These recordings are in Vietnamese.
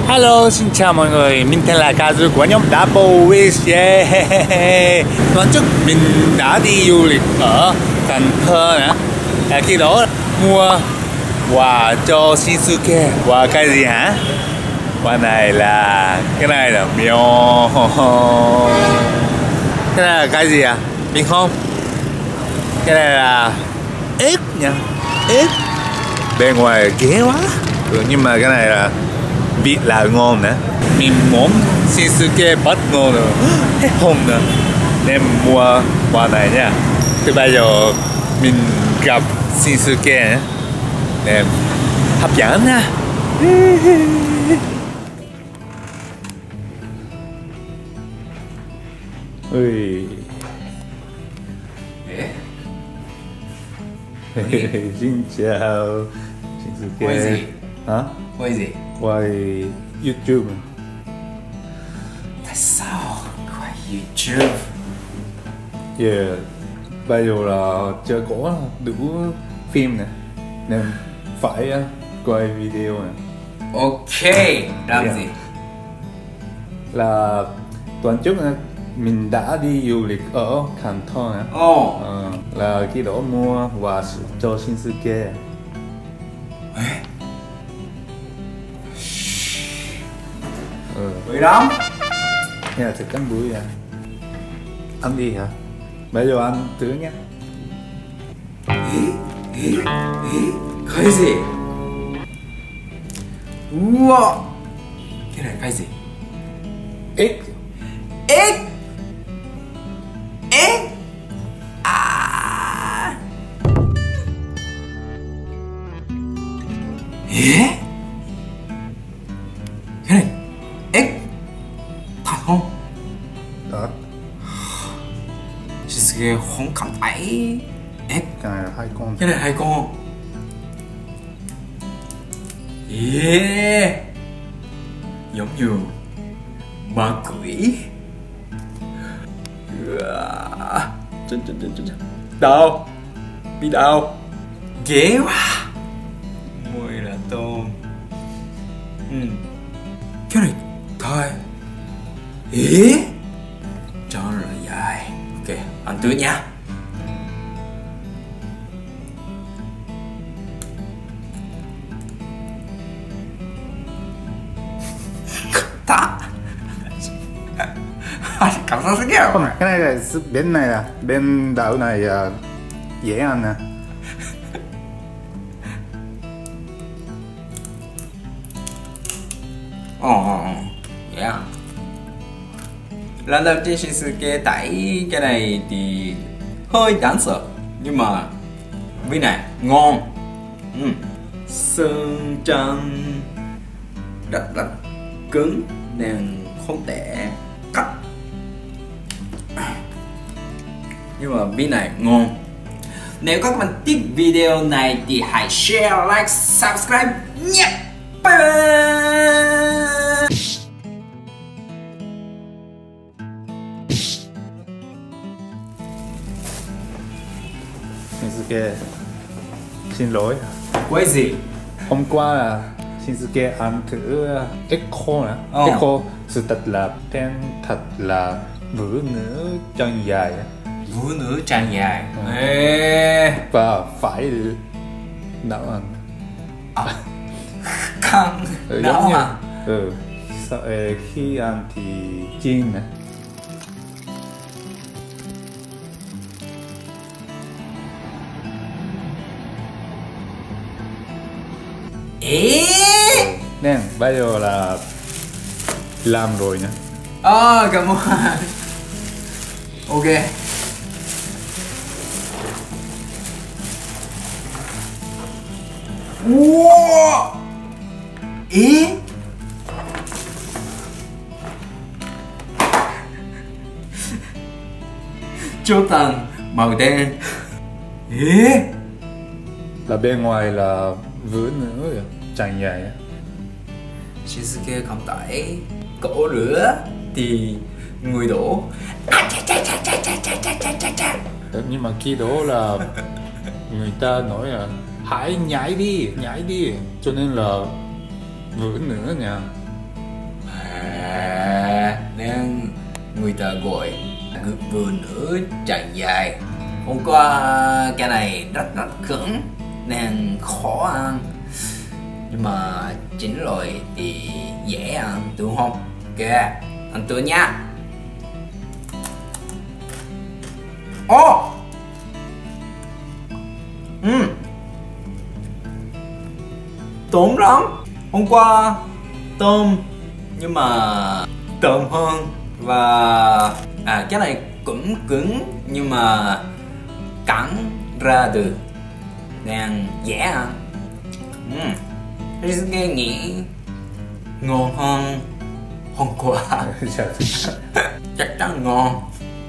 Hello, xin chào mọi người, mình tên là Kazu của nhóm Double Wish. Yeah. Tuần trước mình đã đi du lịch ở Cần Thơ nè. Khi đó mua quà cho Shinsuke. Quà cái gì hả? Quà này là cái này là miêu. Cái này là cái gì à? Mình không. Cái này là ếch nha, ếch. Bên ngoài ghê quá. Nhưng mà cái này là vị là ngon nữa. Mình muốn Shinsuke bất ngờ nữa, hết hồn nữa, nên mua quà này nha. Từ bây giờ mình gặp Shinsuke nữa, nên hấp dẫn nha. Ui. Xin chào Shinsuke. Quay gì? Hả? Quay gì? Quay YouTube. Tại sao quay YouTube? Yeah. Bây giờ là chưa có đủ phim nè, nên phải quay video nè. Ok, làm gì? Là tuần trước mình đã đi du lịch ở Cần Thơ nè. Là khi đó mua quà cho Shinsuke. Bữa lắm. Nghe là thực cắn bưởi à? Ăn đi hả? Bây giờ ăn thử nhé. Cái gì? Wow. Cái này cái gì? Ếch. Ếch. Ếch. À. Ế? Cái này ếch thật không? Đó. Shinsuke không cảm thấy ếch. Cái này là 2 con. Cái này 2 con. Yeah. Giống như ma quỷ. Đâu? Đi đâu? Ghê quá. Mùi là tôm. Cái này thôi. Ý. Cho nó là dài. Ok, ăn trước nha. Cảm giác rất ghê. Không, cái này là bên này là bên đảo này dễ ăn nè. Vậy à? Lần đầu tiên Shinsuke thấy cái này thì hơi đáng sợ, nhưng mà vị này ngon. Xương trắng rất cứng nên không thể cắt, nhưng mà vị này ngon. Nếu các bạn thích video này thì hãy share, like, subscribe nhé. Bye bye. Shinsuke, xin lỗi. Quay gì? Hôm qua là Shinsuke ăn thử Echo nè. Echo sự thật là tên thật là Vũ nữ chân dài. Vũ nữ chân dài. Ê. Và phải nấu ăn. Không nấu à? Sau khi ăn thì chiên nè. Ê. Nên bây giờ là làm rồi nhá. Cảm ơn. Ok. Wow. Ê. Chốt tầng màu đen. Ê. Là bên ngoài là vũ nữ chân dài. Shinsuke không thấy cổ rửa thì người đổ. Nhưng mà khi đó là người ta nói là hãy nhảy đi, cho nên là vũ nữ nha. người ta gọi vừa nửa chàng dài. Hôm qua cái này rất cứng nên khó ăn, nhưng mà chín rồi thì dễ ăn đúng không? Ok, ăn tôi nha. Ô, tốn lắm. Hôm qua tôm nhưng mà tôm hơn, và cái này cũng cứng nhưng mà cắn ra được nên dễ ăn. Cái nghĩ ngon hơn hôm qua. Chắc chắn ngon.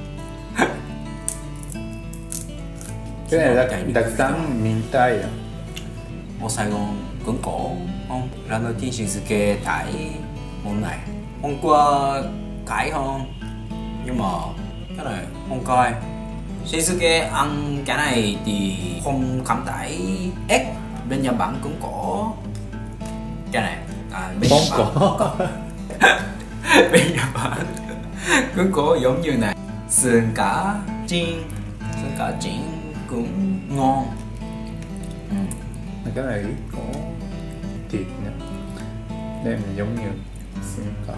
Cái này là đặc sản miền Tây à? Ở Sài Gòn cũng có không? Lần đầu tiên Shinsuke thấy món này. Hôm qua cải hơn, nhưng mà cái này không coi. Shinsuke ăn cái này thì không cảm thấy ếch. Bên Nhật Bản cũng có cái này. Bên Không Nhật Bản có. bên Nhật Bản cũng có giống như này. Sườn cá chiên cũng ngon. Cái này có thịt nha, nên giống như xương cá.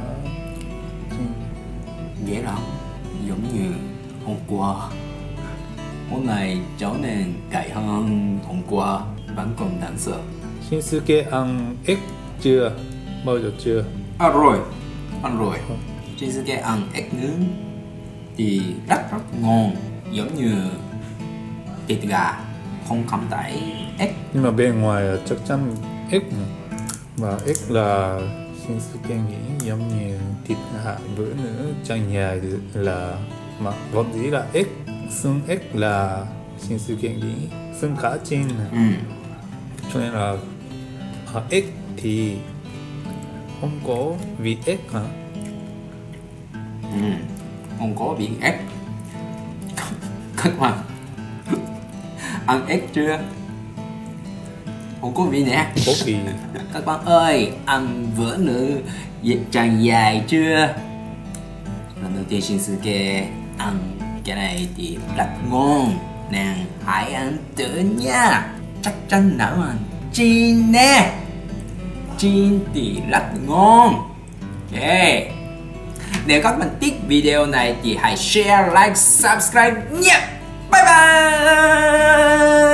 Dễ lắm, giống như hôm qua. Hôm nay trở nên cay hơn hôm qua, vẫn còn đáng sợ. Shinsuke ăn ếch chưa? Bao giờ chưa? Ăn rồi. Shinsuke ăn ếch nướng thì rất ngon, giống như thịt gà, không cảm thấy ếch. Nhưng mà bên ngoài là chắc chắn ếch, và ếch là Shinsuke nghĩ giống như thịt gà, bữa nữa chẳng dài là mà vốn dĩ là ếch, xương ếch là Shinsuke nghĩ xương cá chiên. Cho nên là ếch thì không có vị ếch hả? Không có vị ếch. Các bạn ăn ếch chưa? Không có vị nè. Có vị. Các bạn ơi, ăn bữa nữa chàng dài chưa? Lần đầu tiên Shinsuke ăn cái này thì rất ngon, nên hãy ăn thử nha. Chắc chắn đã ăn chiên nè. Chiên thì rất ngon. Ok, nếu các bạn thích video này thì hãy share, like, subscribe nhé. Bye bye.